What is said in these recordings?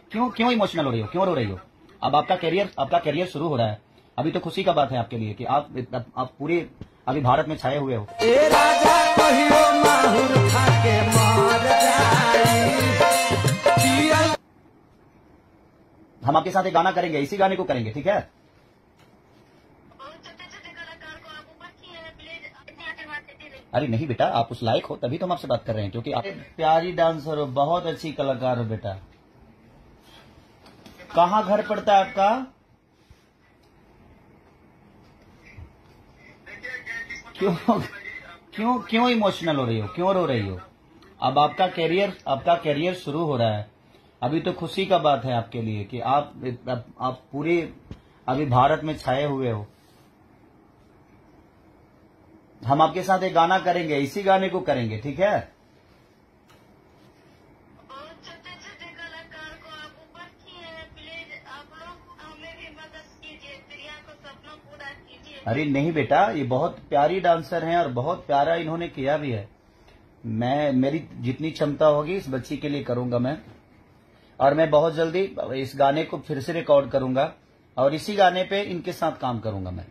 क्यों क्यों इमोशनल हो रही हो, क्यों रो रही हो? अब आपका करियर शुरू हो रहा है। अभी तो खुशी का बात है आपके लिए कि आप पूरे अभी भारत में छाए हुए हो। ए राजा कहियो माहुर खा के मर जाई। हम आपके साथ एक गाना करेंगे, इसी गाने को करेंगे, ठीक है? अरे नहीं बेटा, आप उस लायक हो तभी तो हम आपसे बात कर रहे हैं, क्योंकि आप प्यारी डांसर हो, बहुत अच्छी कलाकार हो बेटा। कहाँ घर पड़ता है आपका? क्यों क्यों क्यों इमोशनल हो रही हो, क्यों रो रही हो? अब आपका करियर शुरू हो रहा है। अभी तो खुशी का बात है आपके लिए कि आप पूरे अभी भारत में छाए हुए हो। हम आपके साथ एक गाना करेंगे, इसी गाने को करेंगे, ठीक है? अरे नहीं बेटा, ये बहुत प्यारी डांसर हैं और बहुत प्यारा इन्होंने किया भी है। मेरी जितनी क्षमता होगी इस बच्ची के लिए करूंगा मैं, और मैं बहुत जल्दी इस गाने को फिर से रिकॉर्ड करूंगा और इसी गाने पे इनके साथ काम करूंगा मैं,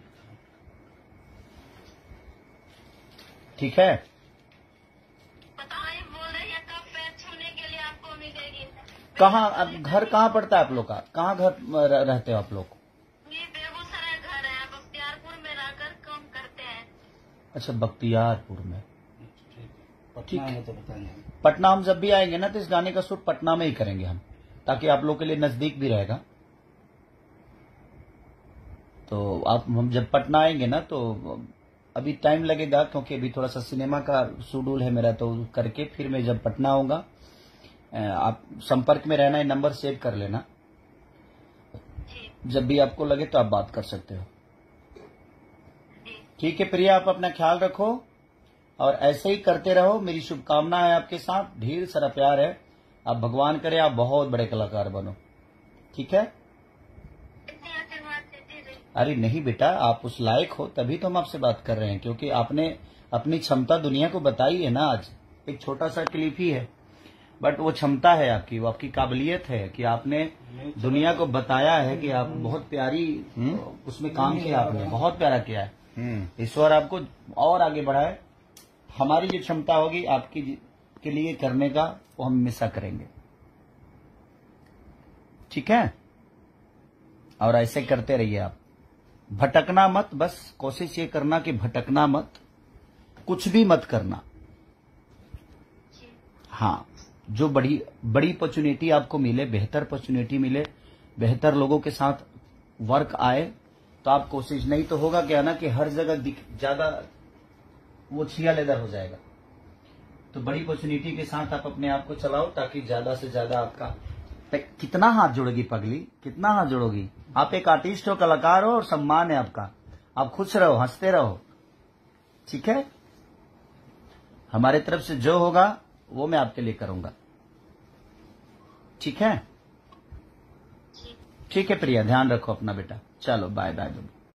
ठीक है? कहाँ, अब घर कहाँ पड़ता है आप लोग का? कहाँ घर रहते हो आप लोग? बेगूसराय घर है, बख्तियारपुर में रहकर काम करते हैं। अच्छा, बख्तियारपुर में, ठीक पटना है। में तो बताएंगे। पटना हम जब भी आएंगे ना तो इस गाने का शूट पटना में ही करेंगे हम, ताकि आप लोग के लिए नजदीक भी रहेगा। तो हम जब पटना आएंगे ना तो अभी टाइम लगेगा, क्योंकि अभी थोड़ा सा सिनेमा का शेड्यूल है मेरा, तो करके फिर मैं जब पटना आऊंगा, आप संपर्क में रहना, नंबर सेव कर लेना, जब भी आपको लगे तो आप बात कर सकते हो, ठीक है? प्रिया, आप अपना ख्याल रखो और ऐसे ही करते रहो। मेरी शुभकामना है आपके साथ, ढेर सारा प्यार है। आप भगवान करे आप बहुत बड़े कलाकार बनो, ठीक है? अरे नहीं बेटा, आप उस लायक हो तभी तो हम आपसे बात कर रहे हैं, क्योंकि आपने अपनी क्षमता दुनिया को बताई है ना। आज एक छोटा सा क्लिप ही है, बट वो क्षमता है आपकी, वो आपकी काबिलियत है कि आपने दुनिया को बताया है कि आप बहुत प्यारी उसमें काम किया, आपने बहुत प्यारा किया है। ईश्वर आपको और आगे बढ़ाए। हमारी जो क्षमता होगी आपकी के लिए करने का, वो हम हमेशा करेंगे, ठीक है? और ऐसे करते रहिए आप, भटकना मत। बस कोशिश ये करना कि भटकना मत, कुछ भी मत करना। हाँ, जो बड़ी बड़ी अपॉर्चुनिटी आपको मिले, बेहतर अपॉर्चुनिटी मिले, बेहतर लोगों के साथ वर्क आए, तो आप कोशिश, नहीं तो होगा क्या ना कि हर जगह ज्यादा वो छिया लेदर हो जाएगा। तो बड़ी अपॉर्चुनिटी के साथ आप अपने आप को चलाओ, ताकि ज्यादा से ज्यादा आपका। कितना हाथ जोड़ोगी पगली, कितना हाथ जोड़ोगी? आप एक आर्टिस्ट हो, कलाकार हो और सम्मान है आपका। आप खुश रहो, हंसते रहो, ठीक है? हमारे तरफ से जो होगा वो मैं आपके लिए करूंगा, ठीक है? ठीक है प्रिया, ध्यान रखो अपना बेटा। चलो बाय बाय।